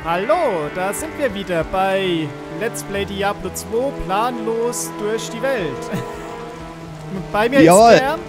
Hallo, da sind wir wieder bei Let's Play Diablo 2 planlos durch die Welt. Und bei mir Jawohl. ist der...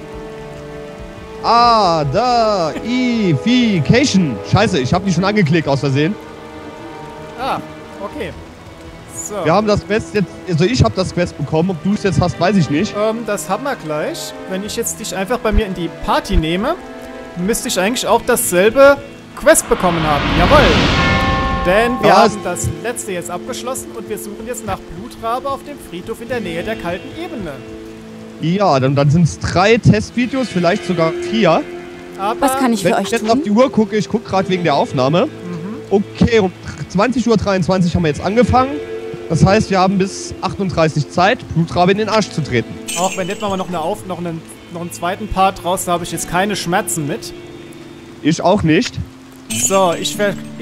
Adafication. Scheiße, ich habe die schon angeklickt aus Versehen. Ah, okay. So. Wir haben das Quest jetzt, also ich habe das Quest bekommen, ob du es jetzt hast, weiß ich nicht. Das haben wir gleich. Wenn ich jetzt dich einfach bei mir in die Party nehme, müsste ich eigentlich auch dasselbe Quest bekommen haben. Jawohl. Denn wir haben das letzte jetzt abgeschlossen und wir suchen jetzt nach Blutrabe auf dem Friedhof in der Nähe der kalten Ebene. Ja, dann sind es 3 Testvideos, vielleicht sogar 4. Aber was kann ich für euch Wenn ich jetzt tun? auf die Uhr gucke, ich gucke gerade wegen der Aufnahme. Okay, um 20:23 Uhr haben wir jetzt angefangen. Das heißt, wir haben bis 38 Zeit, Blutrabe in den Arsch zu treten. auch wenn jetzt mal noch einen zweiten Part raus, da habe ich jetzt keine Schmerzen mit. Ich auch nicht. So, ich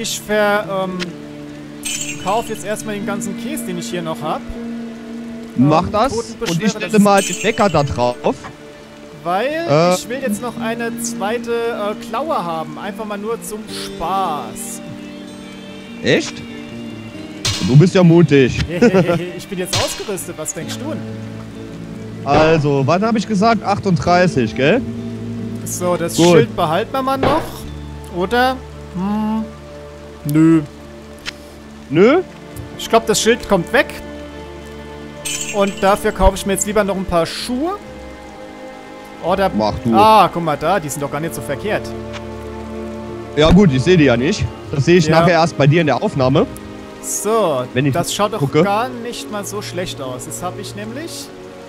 kaufe jetzt erstmal den ganzen Käse, den ich hier noch habe. Mach das und ich stelle mal den Wecker da drauf. Weil ich will jetzt noch eine zweite Klaue haben. Einfach mal nur zum Spaß. Echt? Du bist ja mutig. Ich bin jetzt ausgerüstet, was denkst du? Also, wann habe ich gesagt? 38, gell? So, das Gut. Schild behalten wir mal noch. Oder? Nö. Nö? Ich glaube, das Schild kommt weg. Und dafür kaufe ich mir jetzt lieber noch ein paar Schuhe. Oder... Mach du. Ah, guck mal da, die sind doch gar nicht so verkehrt. Ja gut, ich sehe die ja nicht. Das sehe ich Ja. nachher erst bei dir in der Aufnahme. So, Wenn ich das schaut doch gucke. gar nicht mal so schlecht aus. Das habe ich nämlich...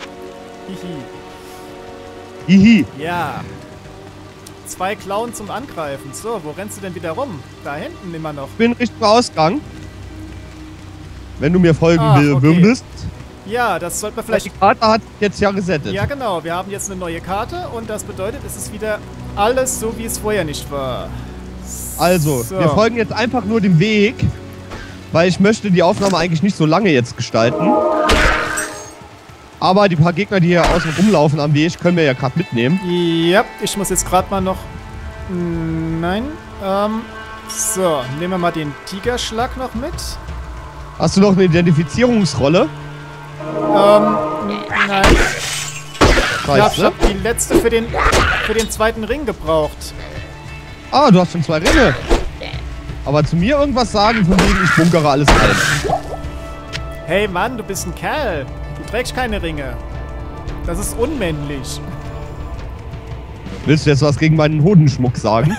Hihi. Hihi. Ja. 2 Klauen zum Angreifen. So, wo rennst du denn wieder rum? Da hinten immer noch. Ich bin Richtung Ausgang. Wenn du mir folgen Okay. würdest. Ja, das sollte man Die vielleicht... Karte hat jetzt ja resettet. Ja, genau. Wir haben jetzt eine neue Karte und das bedeutet, es ist wieder alles so, wie es vorher nicht war. Also, So. wir folgen jetzt einfach nur dem Weg. Weil ich möchte die Aufnahme eigentlich nicht so lange jetzt gestalten. Aber die paar Gegner, die hier außen rumlaufen am Weg, können wir ja gerade mitnehmen. Ja, ich muss jetzt gerade mal noch... Nein. So, nehmen wir mal den Tigerschlag noch mit. Hast du noch eine Identifizierungsrolle? Nein. Ja, ich Scheiße. habe die letzte für den zweiten Ring gebraucht. Ah, du hast schon 2 Ringe. Aber zu mir irgendwas sagen, von wegen ich bunkere alles ein. Hey Mann, du bist ein Kerl. Du trägst keine Ringe. Das ist unmännlich. Willst du jetzt was gegen meinen Hodenschmuck sagen?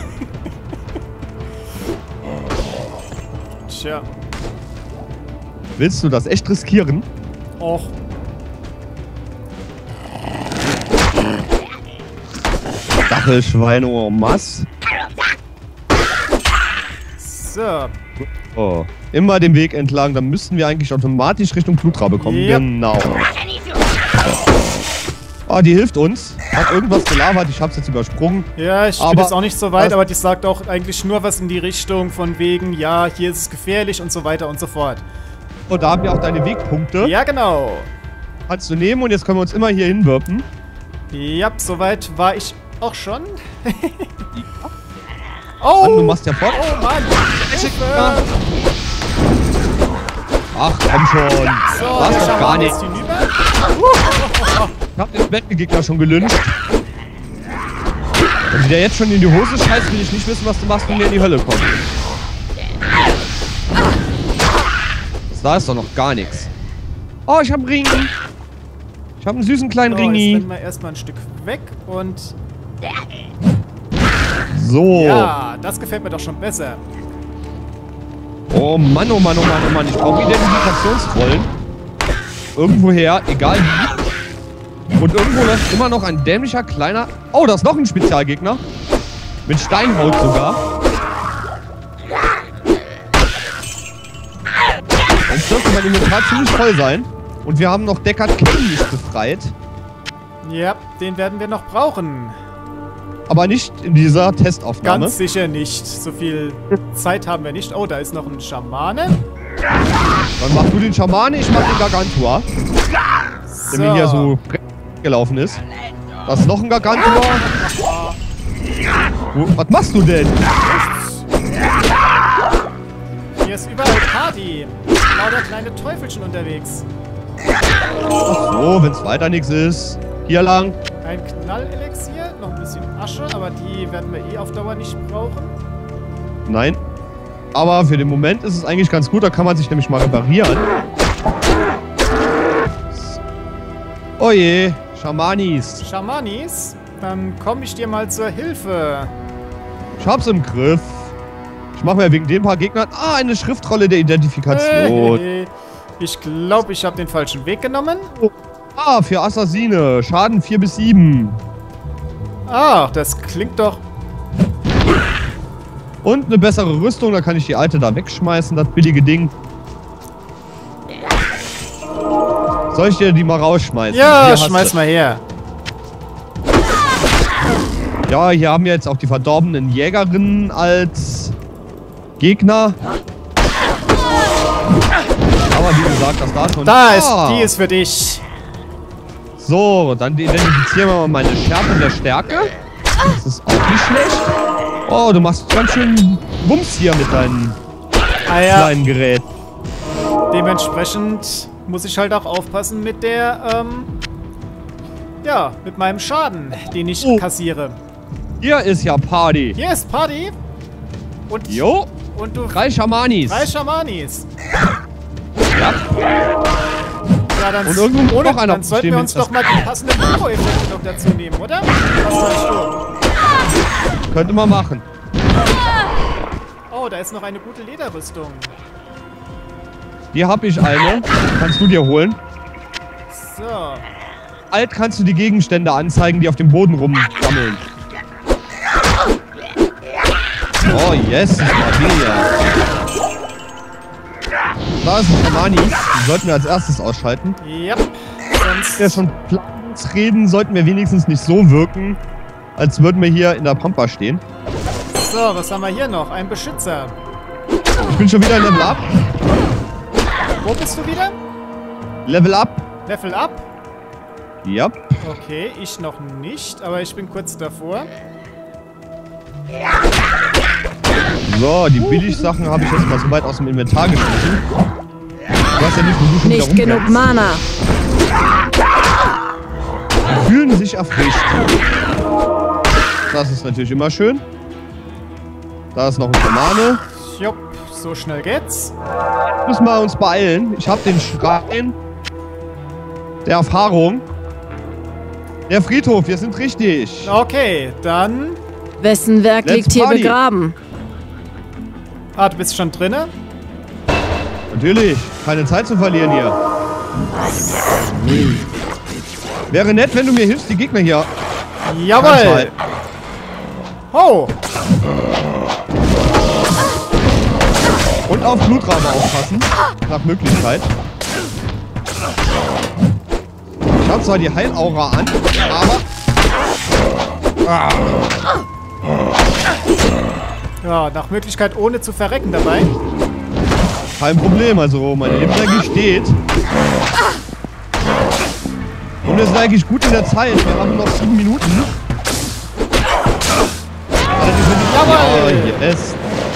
Tja. Willst du das echt riskieren? Och. Stachelschweine, oh Mass. So. Oh. Immer den Weg entlang, dann müssten wir eigentlich automatisch Richtung Blutrabe kommen. Yep. Genau. Oh, die hilft uns. Hat irgendwas gelabert, ich hab's jetzt übersprungen. Ja, ich bin Aber jetzt auch nicht so weit, das- aber die sagt auch eigentlich nur was in die Richtung von wegen, ja, hier ist es gefährlich und so weiter und so fort. Und da haben wir auch deine Wegpunkte. Ja, genau. Kannst du nehmen und jetzt können wir uns immer hier hinwirpen. Ja, soweit war ich auch schon. Mann, du Oh! machst ja fort. Oh Mann! Hilfe! Ach, komm schon. So, Das der ist doch gar Schaman nicht. ist hinüber. Ich hab den Bettengegner schon gelünscht. Wenn du dir jetzt schon in die Hose scheißt, will ich nicht wissen, was du machst, wenn wir in die Hölle kommen. Da ist doch noch gar nichts. Oh, ich hab einen Ring. Ich hab einen süßen kleinen So, jetzt Ringi. rennen wir erstmal ein Stück weg und... So. Ja, das gefällt mir doch schon besser. Oh Mann, oh Mann, oh Mann, oh Mann. Ich brauche Identifikationsrollen. Irgendwoher, egal wie. Und irgendwo läuft immer noch ein dämlicher kleiner... Oh, da ist noch ein Spezialgegner. Mit Steinhaut sogar. Jetzt dürfte mein Inventar ziemlich voll sein. Und wir haben noch Deckard Cain nicht befreit. Ja, den werden wir noch brauchen. Aber nicht in dieser Testaufnahme. Ganz sicher nicht. So viel Zeit haben wir nicht. Oh, da ist noch ein Schamane. Dann mach du den Schamane, ich mach den Gargantua. Der mir hier so gelaufen ist. Da ist noch ein Gargantua. Was machst du denn? Hier ist überall Party. Lauter kleine Teufelchen unterwegs. Ach so, wenn es weiter nichts ist. Hier lang. Ein Knallelixier, noch ein bisschen Asche, aber die werden wir eh auf Dauer nicht brauchen. Nein. Aber für den Moment ist es eigentlich ganz gut, da kann man sich nämlich mal reparieren. Oh je, Schamanis. Schamanis, dann komme ich dir mal zur Hilfe. Ich hab's im Griff. Ich mache mir wegen den paar Gegnern... eine Schriftrolle der Identifikation. Ich glaube, ich habe den falschen Weg genommen. Für Assassine. Schaden 4 bis 7. Ah, das klingt doch... Und eine bessere Rüstung, da kann ich die alte da wegschmeißen, das billige Ding. Soll ich dir die mal rausschmeißen? Ja, schmeiß mal her. Ja, hier haben wir jetzt auch die verdorbenen Jägerinnen als Gegner. Aber wie gesagt, das da schon... Da ist, die ist für dich. So, dann identifizieren wir mal meine Schärfe der Stärke. Das ist auch nicht schlecht. Oh, du machst ganz schön Bums hier mit deinem kleinen Gerät. Dementsprechend muss ich halt auch aufpassen mit der, ja, mit meinem Schaden, den ich kassiere. Hier ist ja Party. Hier ist Party. Und, Jo. und du... 3 Schamanis. 3 Schamanis. Ja. Ja, dann, und irgendwo noch einer dann sollten wir uns doch mal die passenden Mikroeffekte noch dazu nehmen, oder? Was meinst du? Könnte man machen. Oh, da ist noch eine gute Lederrüstung. Hier hab ich eine. Kannst du dir holen. So. Alt kannst du die Gegenstände anzeigen, die auf dem Boden rumsammeln. Oh, yes, das war hier. Da ist ein Schamani. Die sollten wir als erstes ausschalten. Ja. Sonst... Ja, schon Plans reden sollten wir wenigstens nicht so wirken, als würden wir hier in der Pampa stehen. So, was haben wir hier noch? Ein Beschützer. Ich bin schon wieder in Level Up. Wo bist du wieder? Level Up. Level Up? Ja. Okay, ich noch nicht, aber ich bin kurz davor. So, die Billigsachen habe ich jetzt mal so weit aus dem Inventar geschmissen. Du hast ja nicht, wo du schon nicht wieder genug Mana. Die fühlen sich erfrischt. Das ist natürlich immer schön. Da ist noch ein Schamane. Jupp, so schnell geht's. Müssen wir uns beeilen. Ich habe den Schrein der Erfahrung. Der Friedhof, wir sind richtig. Okay, dann... Wessen Werk liegt hier Party. begraben? Ah, du bist schon drinne? Natürlich, keine Zeit zu verlieren hier. Wäre nett, wenn du mir hilfst, die Gegner hier. Jawohl! Oh! Und auf Blutrabe aufpassen. Nach Möglichkeit. Ich habe zwar die Heilaura an, aber... Ja, nach Möglichkeit ohne zu verrecken dabei. Kein Problem, also meine Lebensenergie steht. Und wir sind eigentlich gut in der Zeit. Wir haben noch 7 Minuten. Jawohl! Ja, yes.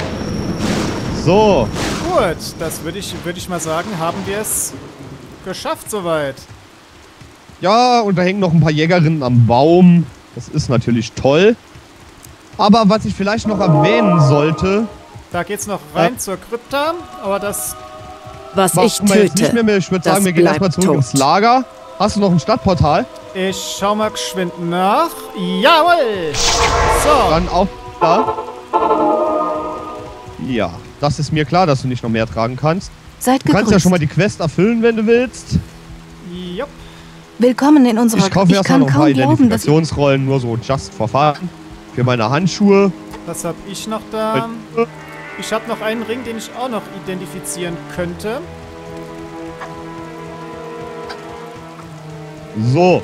So. Gut, das würde ich mal sagen, haben wir es geschafft soweit. Ja, und da hängen noch ein paar Jägerinnen am Baum. Das ist natürlich toll. Aber was ich vielleicht noch erwähnen sollte... Da geht's noch rein zur Krypta, aber das... Was machen ich wir jetzt nicht töte, mehr. Ich würde das sagen, wir gehen erstmal bleibt zurück tot. ins Lager. Hast du noch ein Stadtportal? Ich schau mal geschwind nach. Jawohl! So, Dann auf da. Ja, das ist mir klar, dass du nicht noch mehr tragen kannst. Seid Du kannst ja gegrüßt. schon mal die Quest erfüllen, wenn du willst. jupp. Willkommen in unserer... Ich kaufe mir erstmal kann noch ein paar kaum glauben, dass... Identifikationsrollen, nur so just for fun. Für meine Handschuhe. Was hab ich noch da? Ich habe noch einen Ring, den ich auch noch identifizieren könnte. So.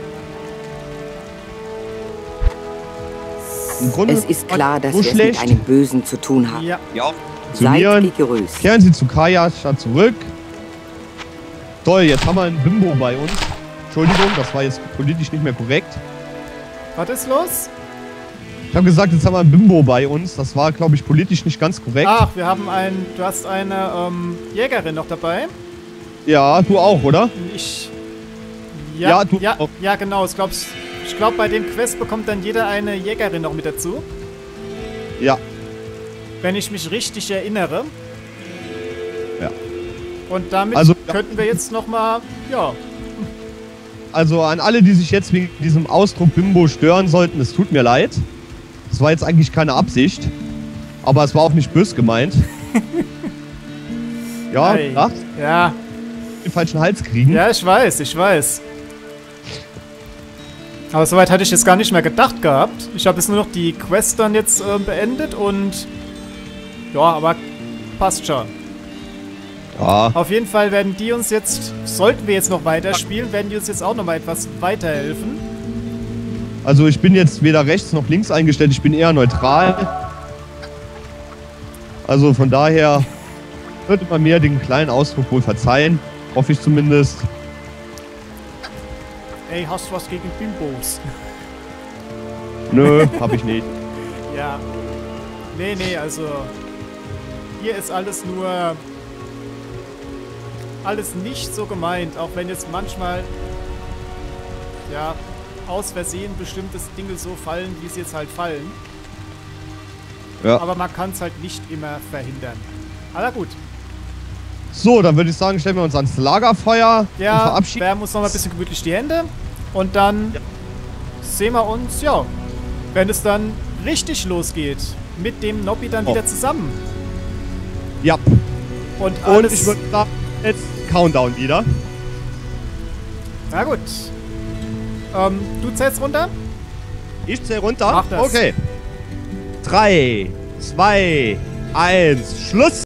Im Grunde Es ist klar, dass so wir es mit einem Bösen zu tun haben. Ja. Ja, Seid funktionieren. gegrüßt. Kehren Sie zu Kaya statt zurück. Toll, jetzt haben wir einen Bimbo bei uns. Entschuldigung, das war jetzt politisch nicht mehr korrekt. Was ist los? Ich habe gesagt, jetzt haben wir ein Bimbo bei uns. Das war, glaube ich, politisch nicht ganz korrekt. Ach, wir haben du hast eine Jägerin noch dabei. Ja, du auch, oder? Ja, du auch. Ja, genau. Ich glaube, bei dem Quest bekommt dann jeder eine Jägerin noch mit dazu. Ja. Wenn ich mich richtig erinnere. Ja. Und damit könnten wir jetzt nochmal, ja. Also an alle, die sich jetzt wegen diesem Ausdruck Bimbo stören sollten, es tut mir leid. Das war jetzt eigentlich keine Absicht. Aber es war auch nicht böse gemeint. Ja, Hey. lachst? Ja. Den falschen Hals kriegen. Ja, ich weiß. Aber soweit hatte ich jetzt gar nicht mehr gedacht gehabt. Ich habe jetzt nur noch die Quest dann jetzt beendet und ja, aber passt schon. Ja. Auf jeden Fall werden die uns jetzt, sollten wir jetzt noch weiterspielen, werden die uns jetzt auch noch mal etwas weiterhelfen. Also ich bin jetzt weder rechts noch links eingestellt, ich bin eher neutral. Also von daher könnte man mir den kleinen Ausdruck wohl verzeihen. Hoffe ich zumindest. Ey, hast du was gegen Bimbos? Nö, hab ich nicht. Ja. Nee, also hier ist alles nur... Alles nicht so gemeint, auch wenn jetzt manchmal... Ja, aus Versehen bestimmte Dinge so fallen, wie sie jetzt halt fallen. Ja. Aber man kann es halt nicht immer verhindern. Aber gut. So, dann würde ich sagen, stellen wir uns ans Lagerfeuer und Ja, verabschieden. wärmen uns noch mal ein bisschen gemütlich die Hände. Und dann sehen wir uns, ja, wenn es dann richtig losgeht. Mit dem Nobby dann wieder zusammen. Ja. Und Und alles... ich würde sagen, jetzt Countdown wieder. Na gut. Du zählst runter? Ich zähle runter. Mach das. Okay. 3, 2, 1, Schluss.